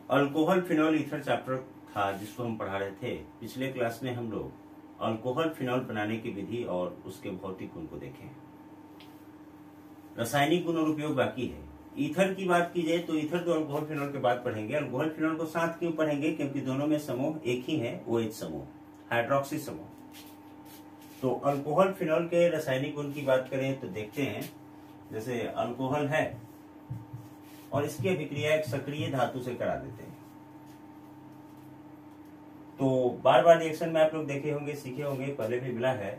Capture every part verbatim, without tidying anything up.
Alcohol phenol ether chapter था जिसको हम पढ़ा रहे थे। पिछले क्लास में हम लोग अल्कोहल फिनॉल बनाने की विधि और उसके भौतिक गुण को देखे। रासायनिक गुण और उपयोग बाकी है। ईथर की बात की जाए तो ईथर तो अल्कोहल फिनॉल के बाद पढ़ेंगे। अल्कोहल फिनॉल को साथ क्यों पढ़ेंगे? क्योंकि दोनों में समूह एक ही है, ओएच समूह, हाइड्रोक्सी समूह। तो अल्कोहल फिनॉल के रासायनिक गुण की बात करें तो देखते हैं, जैसे अल्कोहल है और इसकी अभिक्रिया एक सक्रिय धातु से करा देते हैं। तो बार बार रिएक्शन में आप लोग देखे होंगे, सीखे होंगे, पहले भी मिला है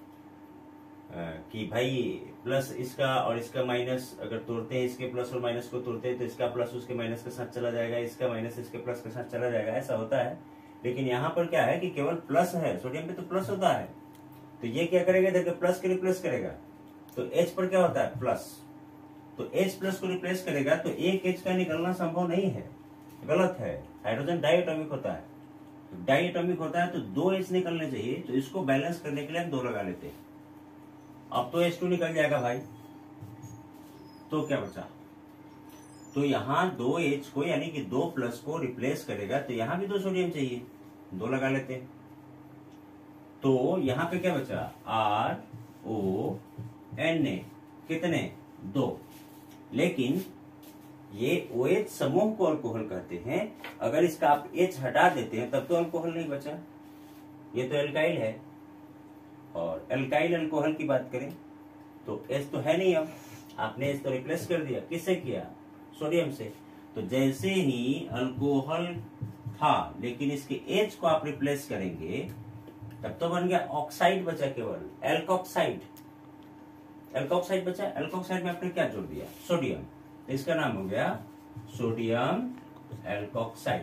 कि भाई प्लस इसका और इसका माइनस अगर तोड़ते हैं, इसके प्लस और माइनस को तोड़ते हैं तो इसका प्लस उसके माइनस के साथ चला जाएगा, इसका माइनस इसके प्लस के साथ चला जाएगा, ऐसा होता है। लेकिन यहाँ पर क्या है कि केवल प्लस है, सोडियम पे तो प्लस होता है, तो ये क्या करेगा, देखिए प्लस के रिप्लेस करेगा, तो H पर क्या होता है प्लस, तो H प्लस को रिप्लेस करेगा तो एक H का निकलना संभव नहीं है, गलत है। हाइड्रोजन डाइएटॉमिक होता है, तो डाइएटॉमिक होता है तो दो H निकलने चाहिए, तो इसको बैलेंस करने के लिए हम दो लगा लेते हैं। अब तो एच टू निकल जाएगा भाई, तो क्या बचा, तो यहाँ दो H को यानी कि दो प्लस को रिप्लेस करेगा तो यहाँ भी दो सोडियम चाहिए, दो लगा लेते हैं। तो यहाँ पे क्या बचा, आर ओ एन ए, कितने, दो। लेकिन ये OH समूह को अल्कोहल कहते हैं। अगर इसका आप H हटा देते हैं तब तो अल्कोहल नहीं बचा, ये तो एल्काइल है। और एल्काइल अल्कोहल की बात करें तो H तो है नहीं, अब आपने H तो रिप्लेस कर दिया, किससे किया, सोडियम से। तो जैसे ही अल्कोहल था लेकिन इसके H को आप रिप्लेस करेंगे तब तो बन गया ऑक्साइड, बचा केवल एल्कोक्साइड, एल्कोक्साइड बचा। एल्कोक्साइड में आपने क्या जोड़ दिया, सोडियम, तो इसका नाम हो गया सोडियम एल्कोक्साइड,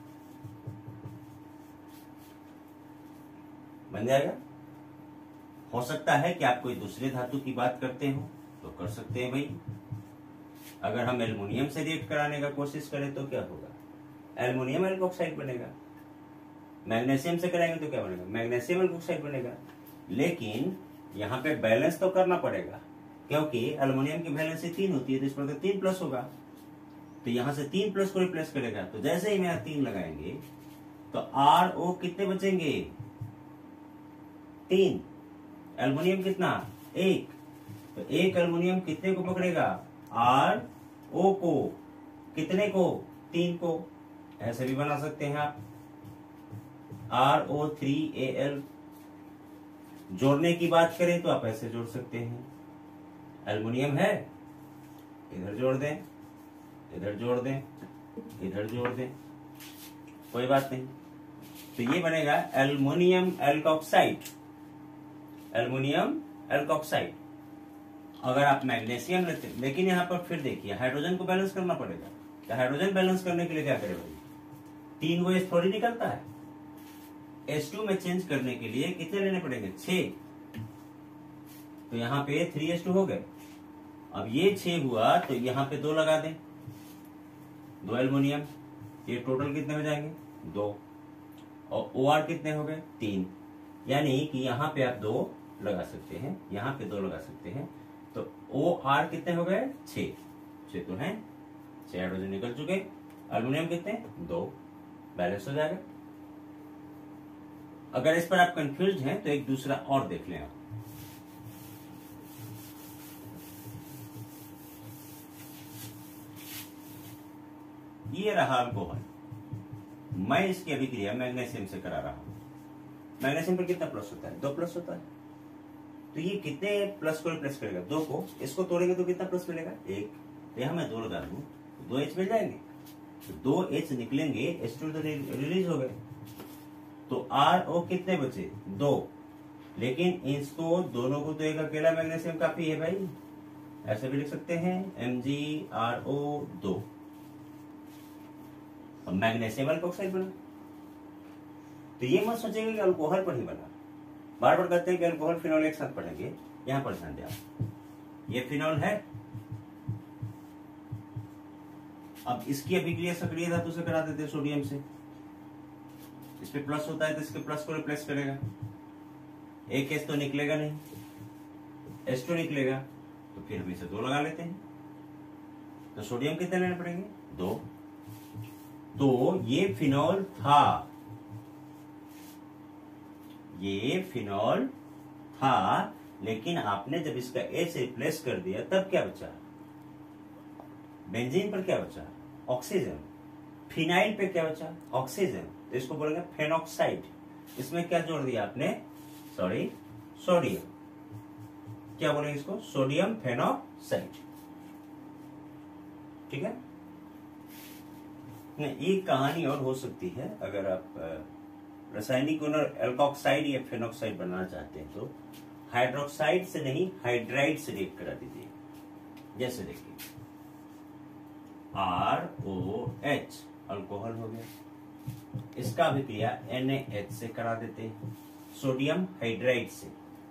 बन जाएगा। हो सकता है कि आप कोई दूसरे धातु की बात करते हो तो कर सकते हैं भाई। अगर हम एल्युमिनियम से रिएक्ट कराने का कोशिश करें तो क्या होगा, एल्युमिनियम एल्कोक्साइड बनेगा। मैग्नीशियम से कराएंगे तो क्या बनेगा, मैग्नीशियम एल्कोक्साइड बनेगा। लेकिन यहाँ पे बैलेंस तो करना पड़ेगा, क्योंकि एल्युमिनियम की वैलेंसी तीन होती है तो इस पर तो तीन प्लस होगा, तो यहाँ से तीन प्लस को रिप्लेस करेगा। तो जैसे ही मैं तीन लगाएंगे तो आर ओ कितने बचेंगे, तीन। एल्युमिनियम कितना, एक, तो एक एल्युमिनियम कितने को पकड़ेगा, आर ओ को, कितने को, तीन को। ऐसे भी बना सकते हैं आप, R O three A L. जोड़ने की बात करें तो आप ऐसे जोड़ सकते हैं, एल्युमिनियम है, इधर जोड़ दें, इधर जोड़ दें, इधर जोड़ दें, कोई बात नहीं। तो ये बनेगा एल्युमिनियम एल्कोक्साइड, एल्युमिनियम एल्कोक्साइड। अगर आप मैग्नीशियम लेते, लेकिन यहाँ पर फिर देखिए हाइड्रोजन को बैलेंस करना पड़ेगा। तो हाइड्रोजन बैलेंस करने के लिए क्या करें भाई, तीन वो एच थोड़ी निकलता है, एच टू में चेंज करने के लिए कितने लेने पड़ेंगे, छह। तो यहाँ पे थ्री एच टू हो गए। अब ये छह हुआ तो यहाँ पे दो लगा दें, दो एल्युमिनियम, ये टोटल कितने हो जाएंगे, दो। और ओ आर कितने हो गए, तीन। यानी कि यहाँ पे आप दो लगा सकते हैं, यहाँ पे दो लगा सकते हैं। तो ओ आर कितने हो गए, छह, छह तो है, छह हाइड्रोजन निकल चुके। एल्युमिनियम कितने, दो, बैलेंस हो जाएगा। अगर इस पर आप कंफ्यूज हैं तो एक दूसरा और देख लें आप। ये रहा अल्कोहल, मैं इसकी अभिक्रिया मैग्नीशियम से करा रहा हूं। मैग्नीशियम पर कितना प्लस होता है, दो प्लस होता है, तो ये कितने प्लस को रिप्लेस करेगा, दो को। इसको तोड़ेंगे तो कितना प्लस मिलेगा, एक। तो यहां मैं दो लगा दूं तो दो एच मिल जाएंगे, तो दो एच निकलेंगे, एच टू तो रिलीज हो गए। तो आर ओ कितने बचे, दो। लेकिन इसको दोनों को तो एक अकेला मैग्नीशियम काफी है भाई, ऐसे भी लिख सकते हैं, एम जी आर ओ दो, और मैग्नीशियम एल्कोक्साइड बना। तो ये मत सोचेंगे कि अल्कोहल पर ही बना, बार बार कहते हैं कि अल्कोहल फिनॉल एक साथ पढ़ेंगे। यहां पर ध्यान दें, ये फिनॉल है। अब इसकी अभिक्रिया सक्रिय धातु से करा देते हैं, सोडियम से। इस पे प्लस होता है तो इसके प्लस को रिप्लेस करेगा, एक एच तो निकलेगा नहीं, एच टू निकलेगा, तो फिर हम इसे दो लगा लेते हैं। तो सोडियम कितने लेने पड़ेंगे, दो। तो ये फिनॉल था, ये फिनॉल था, लेकिन आपने जब इसका एच रिप्लेस कर दिया तब क्या बचा? बेंजीन पर क्या बचा? ऑक्सीजन। फिनाइल पे क्या बचा? ऑक्सीजन। तो इसको बोलेंगे फेनॉक्साइड। इसमें क्या जोड़ दिया आपने? Sorry, sodium. क्या बोलेंगे इसको? Sodium phenoxide. ठीक है। एक कहानी और हो सकती है, अगर आप रासायनिक गुण एल्कोक्साइड या फेनॉक्साइड बनाना चाहते हैं तो हाइड्रोक्साइड से नहीं, हाइड्राइड से रिएक्ट करा दीजिए। जैसे देखिए आर ओ एच अल्कोहल हो गया, इसका अभिक्रिया एन ए एच से करा देते हैं, सोडियम हाइड्राइड से।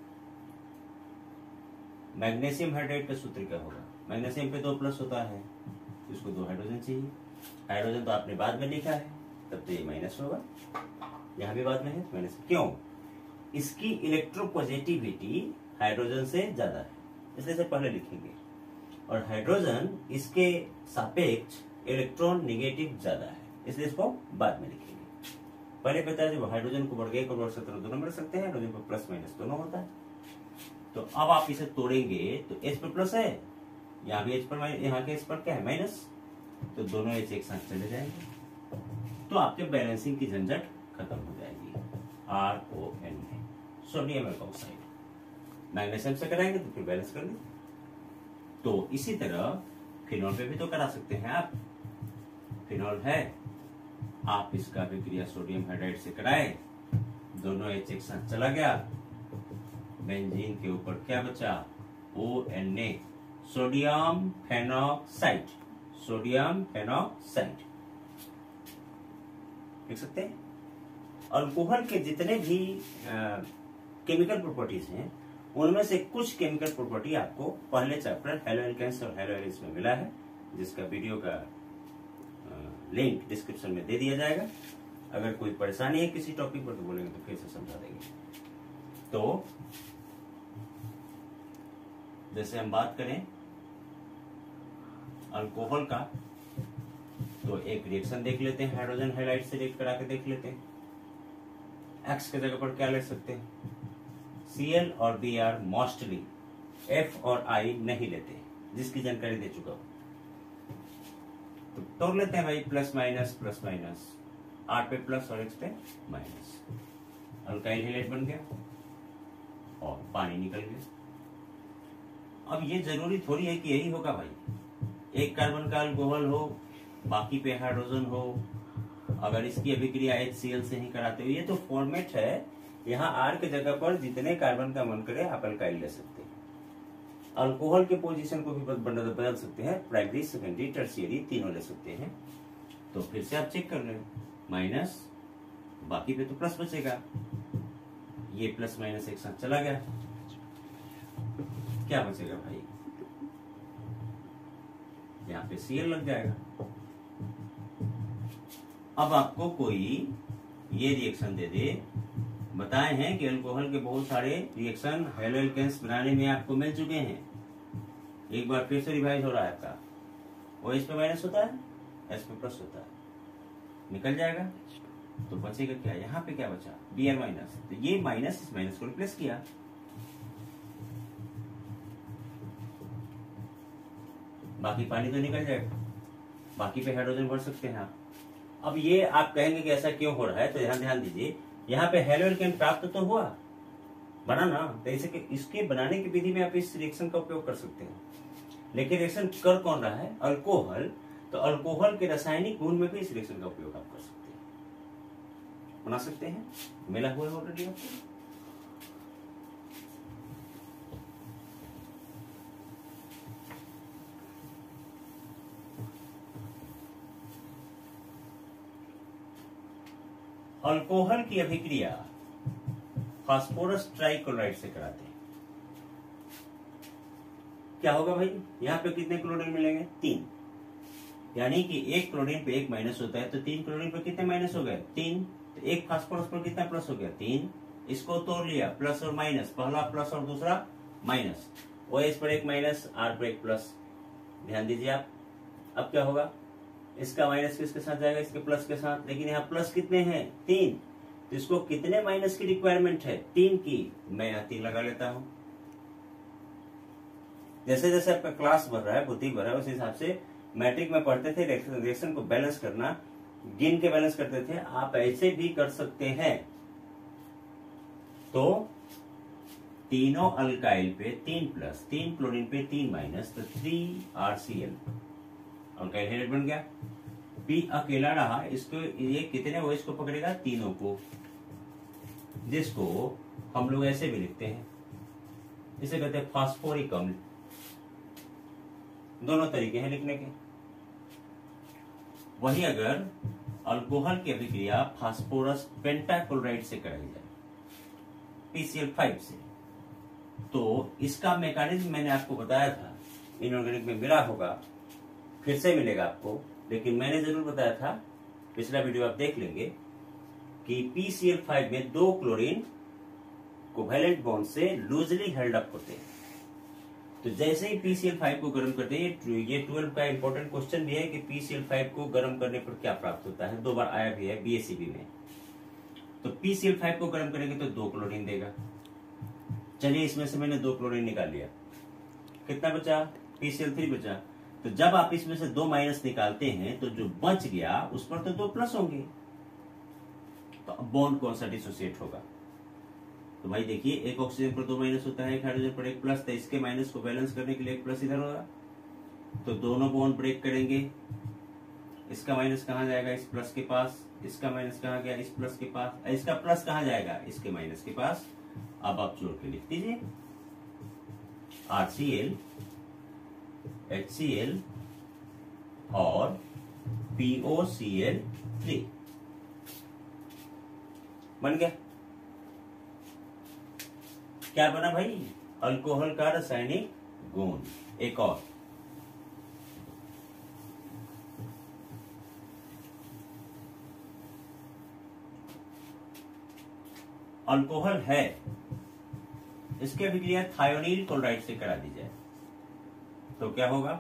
मैग्नीशियम हाइड्राइड का सूत्र क्या होगा? मैग्नीशियम पे दो प्लस होता है, इसको दो हाइड्रोजन चाहिए। हाइड्रोजन तो आपने बाद में लिखा है, तब तो ये माइनस होगा, यहां भी बाद में है माइनस। क्यों? इसकी इलेक्ट्रोपॉजिटिविटी हाइड्रोजन से ज्यादा है, इसलिए से पहले लिखेंगे। और हाइड्रोजन इसके सापेक्ष इलेक्ट्रॉन नेगेटिव ज्यादा है, इसलिए इसको बाद में लिखेंगे। पहले बताया जब हाइड्रोजन को बढ़ गए को बढ़ सकते हैं, दोनों बढ़ सकते हैं, हाइड्रोजन पर प्लस माइनस दोनों होता है। तो अब आप इसे तोड़ेंगे तो एच पर प्लस है, यहाँ भी एच पर, यहाँ के एच पर क्या है? माइनस। तो दोनों एच एक साथ चले जाएंगे, तो आपके बैलेंसिंग की झंझट खत्म हो जाएगी। आर ओ एन में सोडियम एल्कोक्साइड। मैग्नीशियम से कराएंगे तो फिर बैलेंस कर लीजिए। तो इसी तरह फिनॉल पे भी तो करा सकते हैं आप। फिनॉल है, आप इसका अभिक्रिया सोडियम हाइड्राइड से कराए, दोनों एच एक साथ चला गया, बेंजीन के ऊपर क्या बचा? O N A, sodium phenoxide. Sodium phenoxide लिख सकते हैं। अल्कोहल के जितने भी केमिकल प्रॉपर्टीज हैं, उनमें से कुछ केमिकल प्रॉपर्टी आपको पहले चैप्टर हैलोएल्केन्स और हैलोएलिस में मिला है, जिसका वीडियो का लिंक डिस्क्रिप्शन में दे दिया जाएगा। अगर कोई परेशानी है किसी टॉपिक पर तो बोलेंगे तो फिर से समझा देंगे। तो जैसे हम बात करें अल्कोहल का, तो एक रिएक्शन देख लेते हैं, हाइड्रोजन हाइलाइट से रिएक्ट करा के देख लेते हैं। एक्स के जगह पर क्या ले सकते हैं? Cl और Br मोस्टली, F और I नहीं लेते, जिसकी जानकारी दे चुका हूं। तो तोड़ लेते हैं भाई, plus minus plus minus, R पे प्लस और X पे माइनस, अल्काइल हाइलाइट बन गया और पानी निकल गया। अब ये जरूरी थोड़ी है कि यही होगा भाई, एक कार्बन का अल्कोहल हो, बाकी पे हाइड्रोजन हो, अगर इसकी अभिक्रिया HCl से ही कराते हो। ये तो फॉर्मेट है, यहाँ R के जगह पर जितने कार्बन का मन करे आप अल्काइल ले सकते हैं। अल्कोहल के पोजीशन को भी बदल सकते हैं, प्राइमरी सेकेंडरी टर्शियरी तीनों ले सकते हैं। तो फिर से आप चेक कर रहे हो, माइनस, बाकी पे तो प्लस बचेगा, ये प्लस माइनस एक साथ चला गया, क्या बचेगा भाई? यहाँ पे Cl लग जाएगा। अब आपको कोई ये रिएक्शन दे दे, बताए हैं कि अल्कोहल के बहुत सारे रिएक्शन हैलोएल्केन्स बनाने में आपको मिल चुके हैं। एक बार फिर से रिवाइज हो रहा है आपका। ओ एच पे माइनस होता है, एच पे प्लस होता है, निकल जाएगा तो बचेगा क्या? यहाँ पे क्या बचा? Br minus. तो ये माइनस इस माइनस को रिप्लेस किया, बाकी पानी तो निकल जाएगा, बाकी पे हाइड्रोजन भर सकते हैं आप। अब ये आप कहेंगे कि ऐसा क्यों हो रहा है, तो ध्यान ध्यान दीजिए, यहाँ पे हैलोएल्केन प्राप्त तो हुआ, बना ना, तो इसे इसके बनाने की विधि में आप इस रिएक्शन का उपयोग कर सकते हैं। लेकिन रिएक्शन कर कौन रहा है? अल्कोहल। तो अल्कोहल के रासायनिक गुण में भी इस रिएक्शन का उपयोग आप कर सकते हैं, बना सकते हैं, मिला हुआ है ऑलरेडी आपको। अल्कोहल की अभिक्रिया फास्फोरस ट्राइक्लोराइड से कराते हैं, क्या होगा भाई? यहाँ पे कितने क्लोरीन मिलेंगे? तीन। यानी कि एक क्लोरीन पे एक माइनस होता है, तो तीन क्लोरीन पे कितने माइनस हो गए? तीन। तो एक फास्फोरस पर कितना प्लस हो गया? तीन। इसको तोड़ लिया, प्लस और माइनस, पहला प्लस और दूसरा माइनस। ओ एच पर एक माइनस, आर पर एक प्लस। ध्यान दीजिए आप, अब क्या होगा? इसका माइनस किसके साथ जाएगा, इसके प्लस के साथ। लेकिन यहाँ प्लस कितने हैं, तीन, तो इसको कितने माइनस की रिक्वायरमेंट है, तीन की। मैं यहाँ तीन लगा लेता हूं। जैसे जैसे आपका क्लास बढ़ रहा है, बुद्धि बढ़ रहा है, उस हिसाब से मैट्रिक में पढ़ते थे रिएक्शन को बैलेंस करना, गिन के बैलेंस करते थे, आप ऐसे भी कर सकते हैं। तो तीनों अल्काइल पे तीन प्लस, तीन क्लोरीन पे तीन माइनस, तो three R C L alkyl halide बन गया। पी अकेला रहा, इसको ये कितने वो इसको पकड़ेगा, तीनों को, जिसको हम लोग ऐसे भी लिखते हैं, इसे कहते हैं फास्फोरिक अम्ल। दोनों तरीके हैं लिखने के। वही अगर अल्कोहल की अभिक्रिया फास्फोरस पेंटाक्लोराइड से कराई जाए, पी सी एल फाइव से, तो इसका मैकेनिज्म मैंने आपको बताया था, इनऑर्गेनिक में मिला होगा, फिर से मिलेगा आपको, लेकिन मैंने जरूर बताया था, पिछला वीडियो आप देख लेंगे, कि पी सी एल फाइव में दो क्लोरीन कोवैलेंट बॉन्ड से लूजली हेल्ड अप होते हैं। तो जैसे ही पी सी एल फाइव को गर्म करते हैं, ये ट्वेल्व का इंपॉर्टेंट क्वेश्चन भी है कि पी सी एल फाइव को गर्म करने पर क्या प्राप्त होता है, दो बार आया भी है बी एस सी बी में। तो पी सी एल फाइव को गर्म करेंगे तो दो क्लोरीन देगा। चलिए इसमें से मैंने दो क्लोरीन निकाल लिया, कितना बचा, पी सी एल थ्री बचा। तो जब आप इसमें से दो माइनस निकालते हैं तो जो बच गया उस पर तो दो प्लस होंगे, तो अब बॉन्ड कौन सा डिसोसिएट होगा। तो भाई देखिए, एक ऑक्सीजन पर दो माइनस होता है, एक हाइड्रोजन पर एक प्लस, तो इसके माइनस को बैलेंस करने के लिए एक प्लस इधर होगा, तो दोनों बॉन्ड ब्रेक करेंगे। इसका माइनस कहाँ जाएगा, इस प्लस के पास, इसका माइनस कहाँ गया, इस प्लस के पास, इसका प्लस कहाँ जाएगा, इसके माइनस के पास। अब आप जोड़ के लिख दीजिए, R C L, H C L और P O C L three बन गया। क्या बना भाई, अल्कोहल का रासायनिक गुण। एक और, अल्कोहल है, इसकी अभिक्रिया थायोनील क्लोराइड से करा दी जाए तो क्या होगा।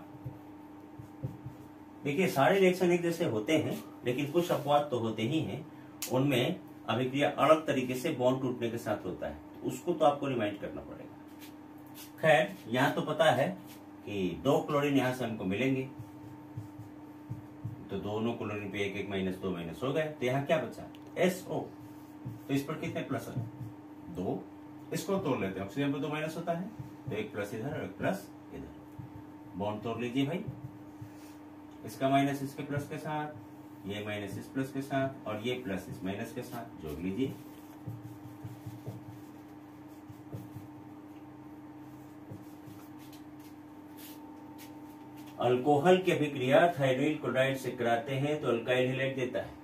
देखिए सारे रिएक्शन एक जैसे होते हैं, लेकिन कुछ अपवाद तो होते ही हैं। उनमें अभिक्रिया अलग तरीके से बॉन्ड टूटने के साथ होता है, तो उसको तो आपको रिमाइंड करना पड़ेगा। खैर यहां तो पता है कि दो क्लोरीन यहां से हमको मिलेंगे, तो दोनों क्लोरीन पे एक एक माइनस दो माइनस हो गए, तो यहाँ क्या बचा, एस ओ। तो इस पर कितने प्लस है, दो। इसको तोड़ लेते हैं, ऑक्सीजन पर दो माइनस होता है, तो एक प्लस इधर और एक प्लस इधर, बॉन्ड तोड़ लीजिए भाई। इसका माइनस इसके प्लस के साथ, ये माइनस इस प्लस के साथ, और ये प्लस इस माइनस के साथ, जोड़ लीजिए। अल्कोहल की अभिक्रिया थायरोइड क्लोराइड से कराते हैं तो अल्काइल हैलाइड देता है,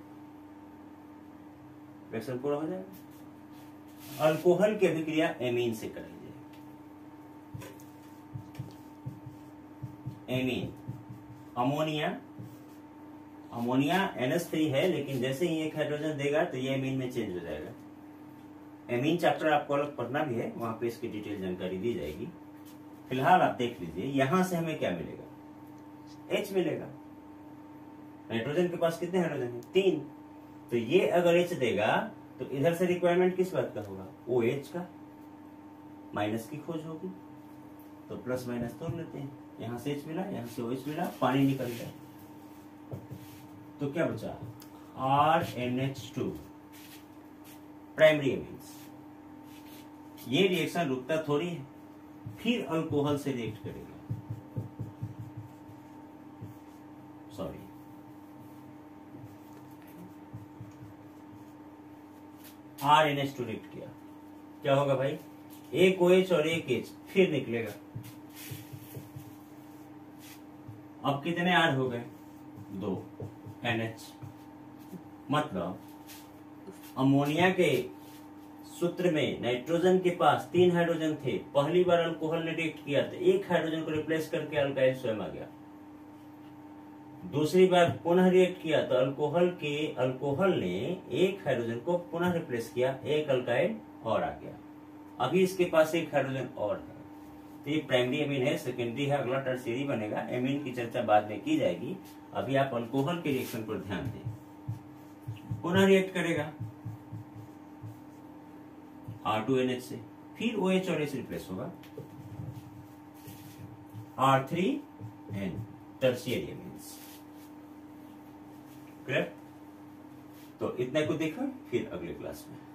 रिएक्शन पूरा हो जाएगा। अल्कोहल की अभिक्रिया एमीन से कराई जाए, amine, ammonia, ammonia N H three है, लेकिन जैसे ही एक हाइड्रोजन देगा तो ये एमीन में चेंज हो जाएगा। एमीन चैप्टर आपको अलग पढ़ना भी है, वहां पे इसकी डिटेल जानकारी दी जाएगी। फिलहाल आप देख लीजिए, यहां से हमें क्या मिलेगा, H मिलेगा। नाइट्रोजन के पास कितने हाइड्रोजन है, तीन, तो ये अगर H देगा तो इधर से रिक्वायरमेंट किस बात का होगा, OH का, माइनस की खोज होगी, तो प्लस माइनस तोड़ लेते हैं, यहां से H मिला, यहां से OH मिला, पानी निकल गया, तो क्या बचा, R N H two, primary amines. ये रिएक्शन रुकता थोड़ी है, फिर अल्कोहल से रिएक्ट करेगा, sorry R N H two react किया, क्या होगा भाई, एक OH और एक H फिर निकलेगा। अब कितने आर हो गए, दो, एन एच। मतलब अमोनिया के सूत्र में नाइट्रोजन के पास तीन हाइड्रोजन थे, पहली बार अल्कोहल ने रिएक्ट किया तो एक हाइड्रोजन को रिप्लेस करके अल्काइल स्वयं आ गया। दूसरी बार पुनः रिएक्ट किया तो अल्कोहल के अल्कोहल ने एक हाइड्रोजन को पुनः रिप्लेस किया, एक अल्काइल और आ गया। अभी इसके पास एक हाइड्रोजन और है, तो ये प्राइमरी एमीन है, सेकेंडरी है, अगला टर्शियरी बनेगा। एमीन की चर्चा बाद में की जाएगी। अभी आप अल्कोहल के रिएक्शन पर ध्यान दें। पुनः रिएक्ट करेगा आर टू एन एच से, फिर ओ एच और एच रिप्लेस होगा R three N, tertiary amines. Clear? तो इतना को देखो फिर अगले क्लास में।